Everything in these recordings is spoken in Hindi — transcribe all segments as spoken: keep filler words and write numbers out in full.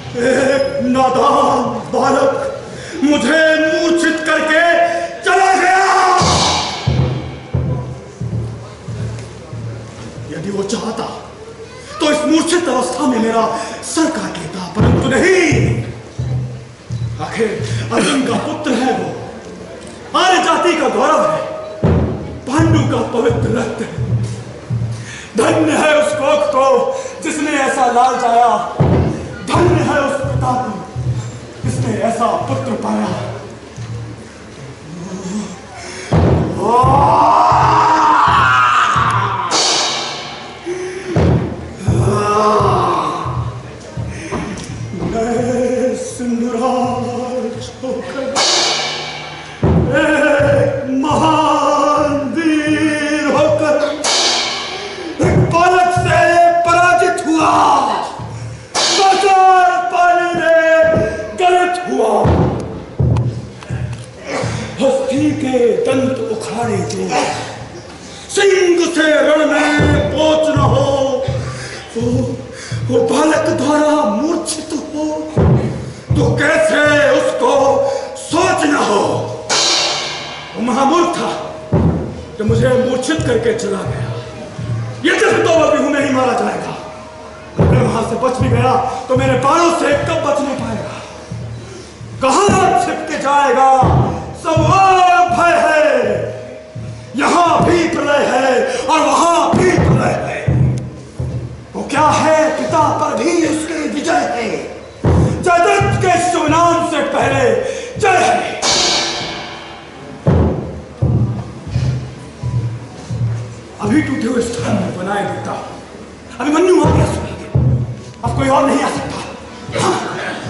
एक नादान बालक मुझे मूर्छित करके चला गया। यदि वो चाहता तो इस मूर्छित अवस्था में मेरा सर काट लेता, परंतु नहीं। आखिर अर्जुन का पुत्र है वो, आर्य जाति का गौरव है, पांडु का पवित्र रक्त है। धन्य है उस कोख को जिसने ऐसा लाल जाया, धन्य है उस पिता को जिसने ऐसा पुत्र पाया। मैं सिंधुराज होकर एक महान वीर होकर बालक से पराजित हुआ, बाजार पाने में गलत हुआ। हस्ती के दंत उखाड़े जो सिंह से रण में पहुंच न हो, वो, वो बालक द्वारा मूर्छित हो तो कैसे उसको सोच न हो। वो महामूर्ख था जो मुझे मूर्छित करके चला गया। ये जब तो अभी हूं नहीं मारा जाएगा, अगर वहां से बच भी गया तो मेरे बालों से कब बच नहीं पाएगा, कहां छिप के जाएगा। सब भय है, यहां भी प्रलय है और वहां भी प्रलय है। वो क्या है, पिता पर भी उसकी विजय है। जयद्रथ के शुभ नाम से पहले जय है। अभी टूटे हुए स्थान में बनाए देता, अभिमन्यु आ गया सुनेंगे, अब कोई और नहीं आ सकता। हाँ।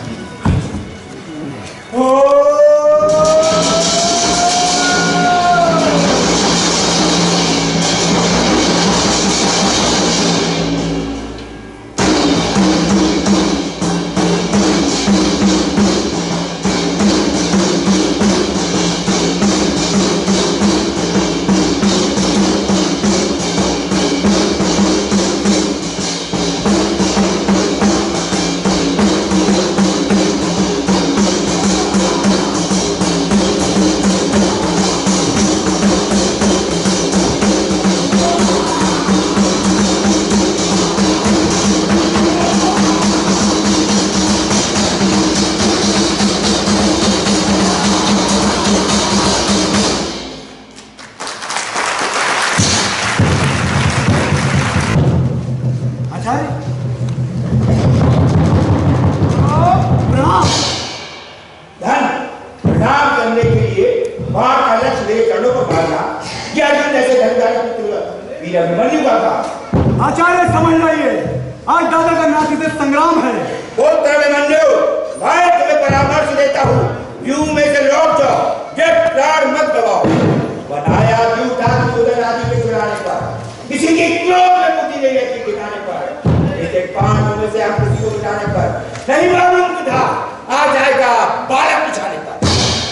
आचार्य समझ लाइए, आज दादा का नाती से संग्राम है। पुत्र अभिमन्यु, मैं तुम्हें परामर्श देता हूँ, व्यूह में से लौट जाओ, जब प्राण मत गवाओ। बनाया व्यूह था सुदर्शन आदि के चुराने पर, किसी की क्रोध में बुद्धि नहीं रहती दिखाने पर, ऐसे पांच में से आप किसी को बिठाने पर नहीं मालूम था आ जाएगा बालक बिछाने पर।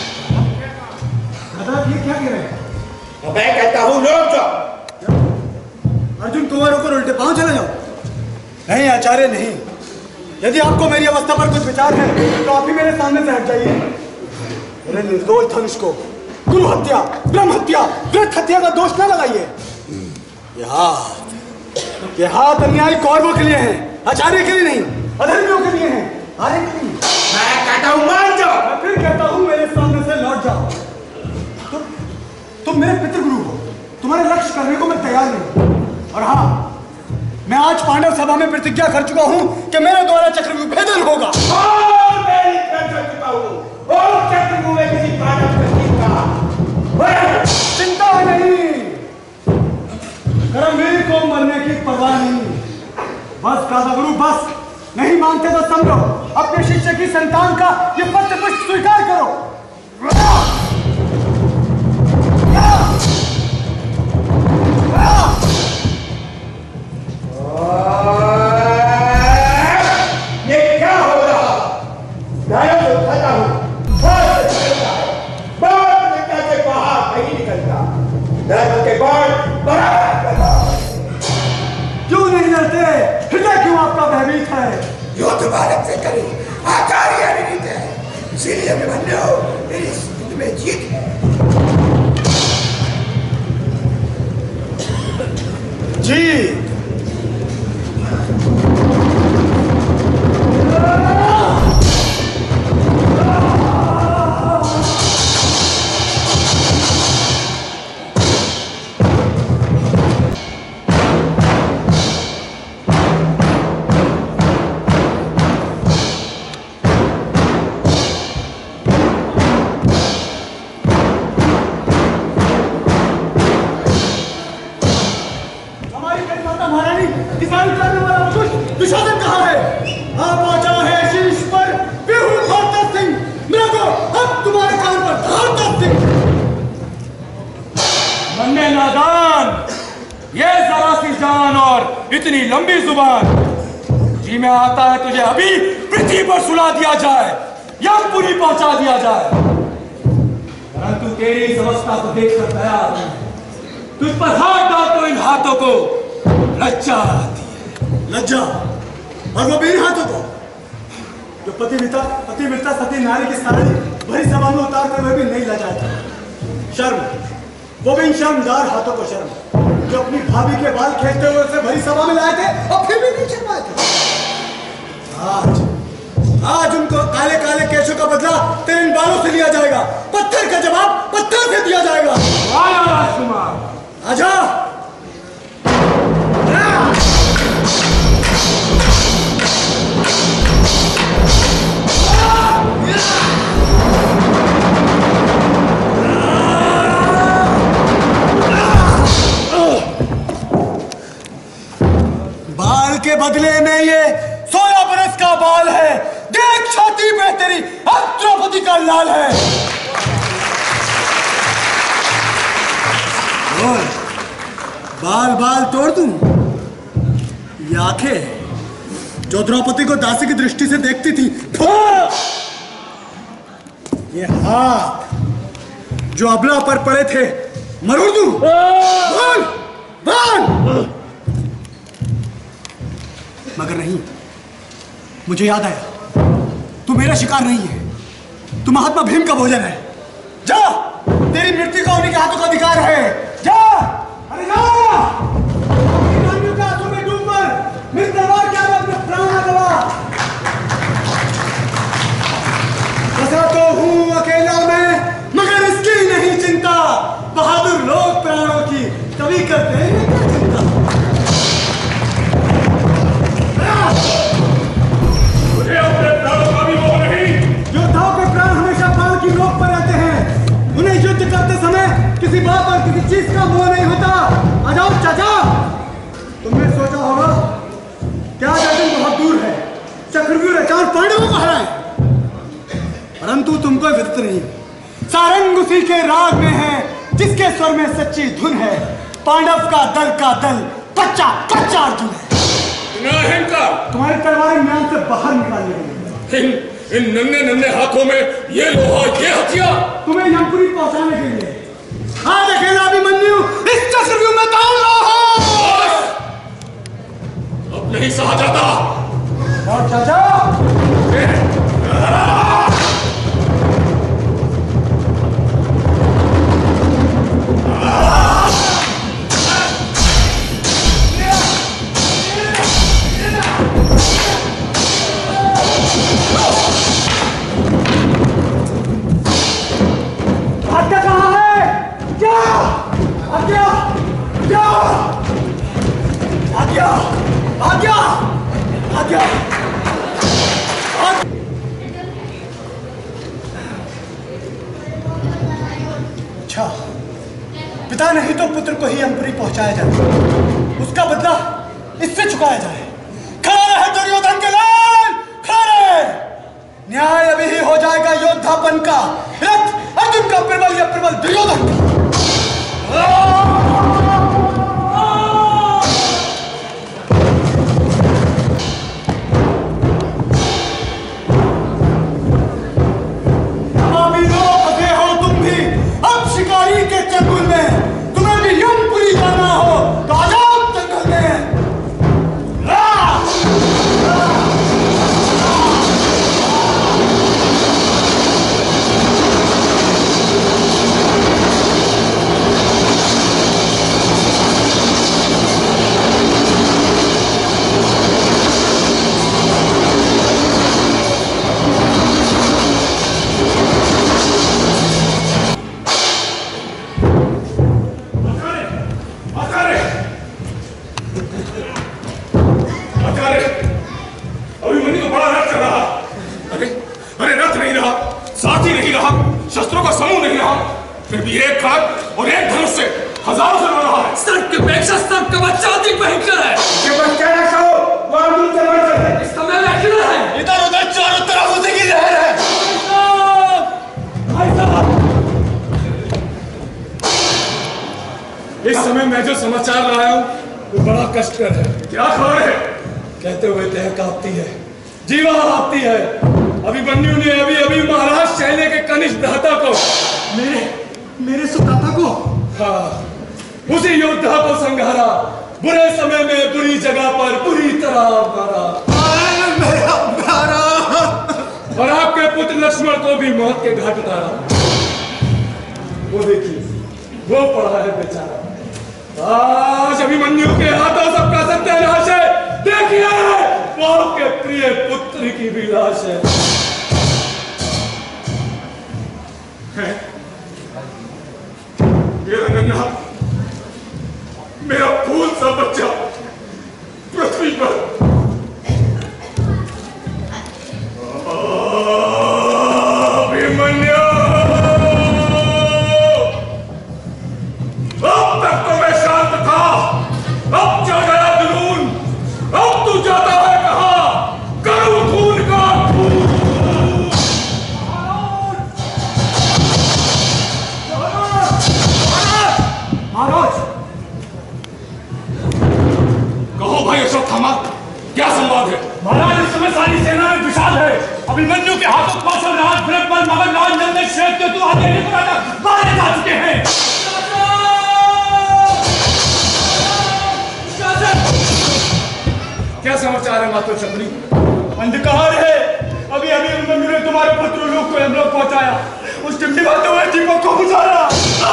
दादा ये क्या कह रहे हैं? तो मैं कहता हूँ लौट जाओ। अर्जुन कुंवरों को उल्टे पांव चले जाओ। नहीं आचार्य नहीं, यदि आपको मेरी अवस्था पर कुछ विचार है तो आप ही मेरे सामने से हट जाइए। मेरे निर्दोष धनुष को गुरु हत्या, ब्रह्म हत्या, वृत्त हत्या का दोष न लगाइए। यह हाथ यह हाथ अन्यायी कौरवों के लिए है, आचार्य के लिए नहीं, अधर्मियों के लिए है, आर्य के लिए। मैं कहता हूँ मान जाओ। मैं फिर कहता हूँ मेरे सामने से लौट जाओ। तुम तुम मेरे पितृगुरु हो, तुम्हारे लक्ष्य करने को मैं तैयार नहीं। और हाँ, मैं आज पांडव सभा में प्रतिज्ञा कर चुका हूं कि मेरे द्वारा चक्रव्यूह भेदन होगा। और मैं निष्कर्ष कर चुका हूं, और चक्रव्यूह में किसी पांडव का चिंता नहीं, करमवीर को मरने की परवाह नहीं। बस दादागुरु बस, नहीं मानते तो समझो अपने शिष्य की संतान का ये पत्र पुष्प स्वीकार करो। ये क्या हो रहा? ध्यान से उठाता हूँ, बाहर निकलता है, बाहर निकलता है, बाहर नहीं निकलता, धर्म के बाद बराबर। क्यों नहीं लड़ते? हृदय क्यों आपका भयभीत है? युद्ध भारत से करें, आचार्य नीति है, इसीलिए अभिमन्यु मेरी स्थिति में जीत है। जी दुशासन कहाँ है? हाँ पहुंचा है शीश पर बिहू भारत सिंह। मेरे को अब तुम्हारे कान पर भारत सिंह। मन्ने नादान, ये जरा सी जान और इतनी लंबी जुबान, जी में आता है तुझे अभी पृथ्वी पर सुला दिया जाए या पूरी पहुंचा दिया जाए, परंतु तेरी इस अवस्था को देखकर तैयार नहीं। तुझ पर हाथ डाल तो इन हाथों को लज्जा आती है। लज्जा? और वो भी हाथों को जो पतिव्रता पतिव्रता सती नारी की साड़ी भरी सभा में उतार कर भी नहीं लजाता। शर्म, वो भी इन शर्मदार हाथों को शर्म जो अपनी भाभी के बाल खींचते हुए उसे भरी सभा में लाए थे और फिर भी नहीं छिपाए थे। आज आज उनको काले काले केशों का बदला तेरे इन बालों से लिया जाएगा। पत्थर का जवाब पत्थर से दिया जाएगा। राजकुमार आजा। बाल के बदले में ये सोलह बरस का बाल है। देख छाती पे तेरी अब द्रौपदी का लाल है। बोल, बाल बाल तोड़ दूं? ये आंखें जो द्रौपदी को दासी की दृष्टि से देखती थी, ये हाथ जो अबला पर पड़े थे, मरोड़ दूं? बोल, बोल। मगर नहीं, मुझे याद आया, तू मेरा शिकार नहीं है, तू महात्मा भीम का भोजन है। जा, तेरी मृत्यु का उन्हीं के हाथों का अधिकार है। जा, अरे जा। अपनी के हाथों में डूब मर, मेरी तलवार क्या अपने प्राण ना गवा। बसा तो हूं अकेला मैं, मगर इसकी नहीं चिंता। बहादुर लोग प्राणों की कभी करते हैं क्या चिंता। योद्धाओं के प्राण हमेशा प्राण की नोक पर रहते हैं। उन्हें युद्ध करते समय किसी बात और किसी चीज का मोह नहीं होता। आ जाओ चाचा। तुमने सोचा होगा क्या दिन बहुत दूर है, चक्रव्यूह चार पांडवों को हराए, परंतु तुमको विदित नहीं। सारंग उसी के राग में है जिसके स्वर में सच्ची धुन है। पांडव का दल का दल कच्चा कच्चा अर्जुन है। तुम्हारी तलवार म्यान से बाहर निकाली गई। इन इन नन्हे नन्हे हाथों में ये लोहा, ये हथियार तुम्हें यमपुरी पहुंचाने के लिए। आज अकेला अभिमन्यु इस चक्रव्यूह में ताऊ रहा। अब नहीं सहा जाता। और चाचा आज्ञा कहाँ है? क्या आज्ञा? क्या आज्ञा? आज्ञा? आज्ञा? अच्छा, पिता नहीं तो पुत्र को ही यमपुरी पहुंचाया जाए, उसका बदला इससे चुकाया जाए। खड़ा रहे दुर्योधन के लाल, खड़ा रहे। न्याय अभी ही हो जाएगा योद्धापन का। रथ अर्जुन का प्रबल या प्रबल दुर्योधन का। अभी लोग फंसे हो तुम भी अब शिकारी के चंगुल में। तुम्हें भी यमपुरी जाना हो तो आ जाओ जंगल में। रा! रा! फिर भी एक खाक और एक धनुष से हजारों से लड़ रहा है। सर्प के अपेक्षा सर्प का बच्चा अधिक भयंकर है। ये बच्चा ना कहो, वो अर्जुन से बढ़कर है। इस समय में अकेला है। इधर उधर चारों तरफ उसी की लहर है। भाई साहब, इस समय मैं जो समाचार लाया हूं वो बड़ा कष्टकर है। क्या खबर है? कहते हुए देह कांपती है, जीवा आती है। अभिमन्यु ने अभी अभी महाराज शैले के कनिष्ठ भ्राता को, मेरे मेरे सुभ्राता को, हाँ, उसी योद्धा को संघारा, बुरे समय में बुरी जगह पर बुरी तरह मारा। मेरा प्यारा, और आपके पुत्र लक्ष्मण को भी मौत के घाट उतारा। वो देखिए, वो पड़ा है बेचारा। आज अभिमन्यु के हाथों सबका सत्यानाश है। देखिए, वो आपके प्रिय पुत्र की भी लाश है। है? मेरा नन्हा, मेरा फूल सा बच्चा पृथ्वी पर अभिमन्यु, अब तक तो मैं शांत था, अब जा गया जुनून। अब तू जाता है कहां? करूं खून का खून। महाराज, कहो भाई अश्वत्थामा, क्या संवाद है? महाराज, इस समय सारी सेना में विषाद है। अभिमन्यु के हाथों कौशल राज, बृहस्पति, मगध राज, नंदन, श्वेत केतु आदि मारे जा चुके हैं। क्या समाचार है मातो चक्री? अंधकार है। अभी अभी अभिमन्यु ने तुम्हारे पुत्र लोग को यमलोक पहुंचाया। उस टिमटिमाते हुए दीपक को बुझाया।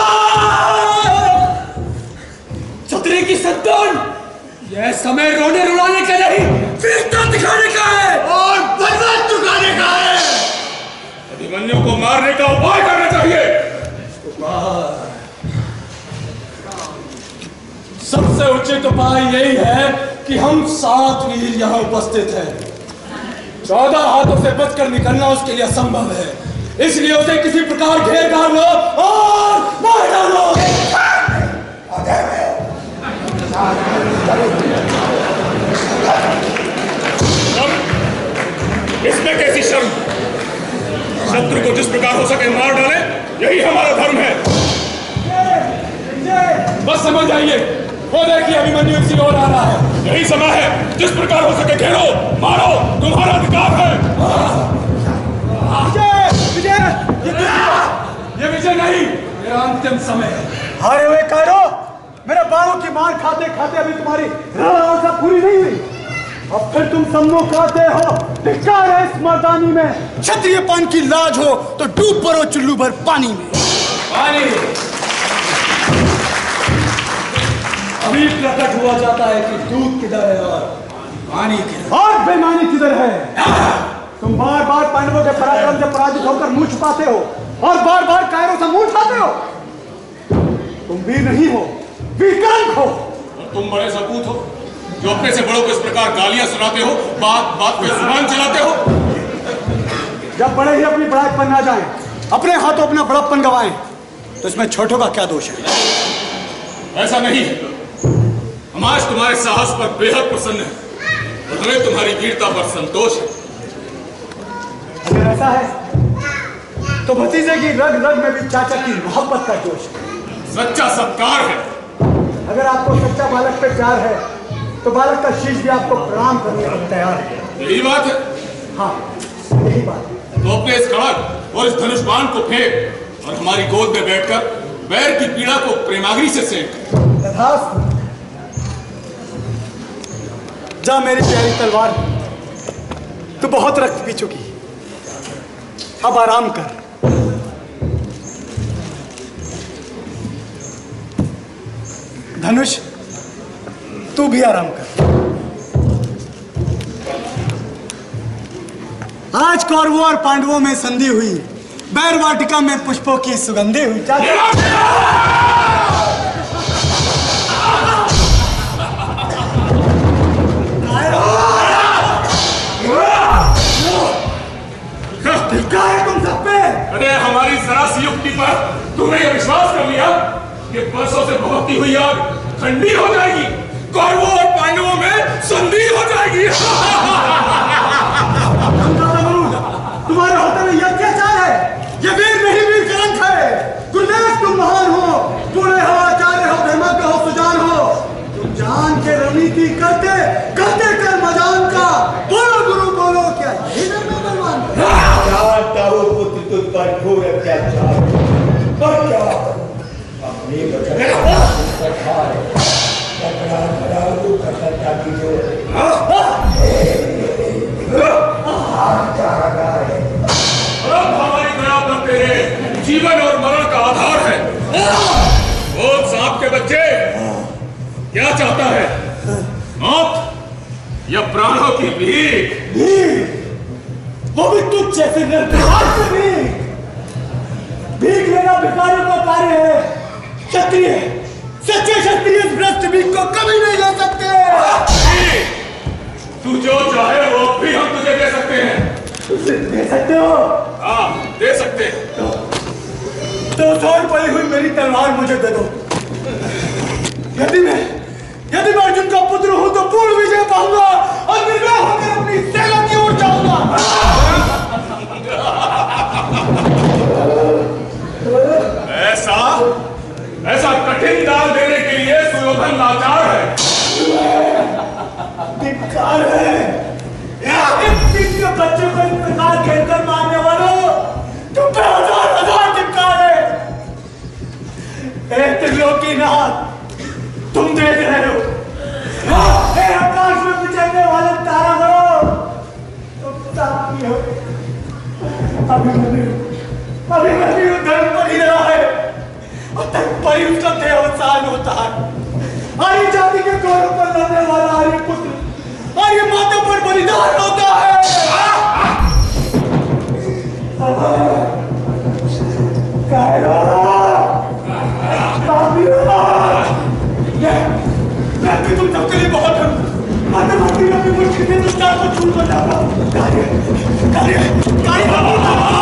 छतरी की संतान, यह समय रोने रुलाने का नहीं, वीरता दिखाने का है और बदला चुकाने का है। अभिमन्यु को मारने का उपाय करना चाहिए। सबसे उचित उपाय यही है कि हम सात वीर यहाँ उपस्थित हैं। चौदह हाथों से बचकर निकलना उसके लिए असंभव है, इसलिए उसे किसी प्रकार घेर घार लो और मार डालो। इसमें कैसी शर्म? शत्रु को जिस प्रकार हो सके मार डाले, यही हमारा धर्म है। बस समझ जाइए, वो देखिए अभिमन्यु इसी ओर आ रहा है। यही समय है, जिस प्रकार हो सके घेरो, मारो, तुम्हारा अधिकार है। विजय, विजय, ये विजय नहीं, मेरा अंतिम समय है। हारे हुए कायरो, मेरे बाणों की मार खाते खाते अभी तुम्हारी रणआशा पूरी नहीं हुई। अब फिर तुम सम्मुख आते हो। धिक्कार है इस मर्दानी में। क्षत्रिय पान की लाज हो तो डूब पड़ो चुल्लू भर पानी में। पानी अभी प्रकट हुआ जाता है कि दूध किधर है और पानी किधर, और बेईमानी किधर है। तुम बार बार पांडवों के पराक्रम से पराजित होकर मुंह छुपाते हो और बार बार कायरों से मुंह उठाते हो। तुम वीर नहीं हो, वीरकंठ हो। और तुम बड़े सपूत हो जो अपने से बड़ों को इस प्रकार गालियां सुनाते हो, बात बात पे जुबान चलाते हो। जब बड़े ही अपनी बड़ाई पर ना जाएं, अपने हाथों अपना बड़प्पन गवाएं, तो इसमें छोटों का क्या दोष है? ऐसा नहीं है। हम आज तुम्हारे साहस पर बेहद प्रसन्न हैं और हमें तुम्हारी वीरता पर संतोष है। अगर ऐसा है तो भतीजे की रग रग में भी चाचा की मोहब्बत का जोश है। सच्चा सत्कार है। अगर आपको सच्चा बालक पे प्यार है तो बालक का शीश भी आपको प्रणाम करने को तैयार है। यही बात है। हाँ, यही बात है। तो अपने इस खड़ग और इस धनुष बाण को फेंक और हमारी गोद में बैठकर बैर की पीड़ा को प्रेमाग्नि से सेक। तथास्तु। जा मेरी प्यारी तलवार, तू बहुत रक्त पी चुकी, अब आराम कर। धनुष, तू भी आराम कर। आज कौरवों और पांडवों में संधि हुई, बैर वाटिका में पुष्पों की सुगंधि हुई। धिक्कार है तुम सब पे। अरे हमारी जरा सी युक्ति पर तुमने यह विश्वास कर लिया कि बरसों से भभकती हुई आग ठंडी हो जाएगी, कौरवों और पांडवों में संधि हो जाएगी। तुम्हारे होते में यह क्या चाल है? ये वीर नहीं वीर कलंक है। दुर्नेश तुम महान हो, पूरे हो, आचार्य हो, धर्मज्ञ हो, सुजान हो। तुम जान के रणनीति करते करते कर मजान का बोलो गुरु बोलो, क्या यही धर्म है बलवान? जानता हूँ पुत्र तुझ पर घोर अत्याचार, पर क्या अपने वचन हमारी दया पर तेरे जीवन और मरण का आधार है। बोल सांप के बच्चे, क्या चाहता है? मौत या प्राणों की भीख? वो भी तुझ जैसे निर्दोष से भीख। भीख लेना भिखारियों का कार्य है। क्षत्रिय, सच्चे क्षत्रिय इस भ्रष्ट भीख को कभी नहीं ले सकते। तू जो चाहे वो भी हम तुझे दे सकते हैं। दे सकते हो? हाँ, दे सकते हैं। तो, तो थोड़ी पड़ी हुई मेरी तलवार मुझे दे दो। यदि मैं यदि मैं अर्जुन का पुत्र हूं तो पूर्ण विजय पाऊंगा और निर्भय होकर अपनी सेना की ओर जाऊंगा। ऐसा ऐसा कठिन दाल देने के लिए सुयोधन लाचार है। धिक्कार है। के बच्चे को इस प्रकार खेलकर मारने वालों, तुम पे हजार हजार धिक्कार है। ए त्रिलोकीनाथ, तुम देख रहे हो, ए आकाश में बिछड़ने वाले तारा हो, तुम साथी हो। अभिमन्यु अभिमन्यु धर्म पर ही रहा है और धर्म पर ही उसका देहावसान होता है। आर्य जाति के गौरव पर लड़ने वाला आर्य पुत्र आर्य माता पर बलिदान होता है। मैं भी तुम सबके लिए बहुत हूँ। माता भक्ति में भी मुश्किल से दुष्टार को छूट कर जाऊंगा। कार्य कार्य कार्य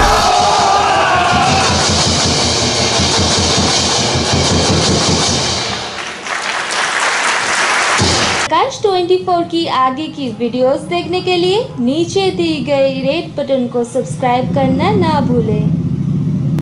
आकाश चौबीस की आगे की वीडियोस देखने के लिए नीचे दी गई रेड बटन को सब्सक्राइब करना ना भूलें।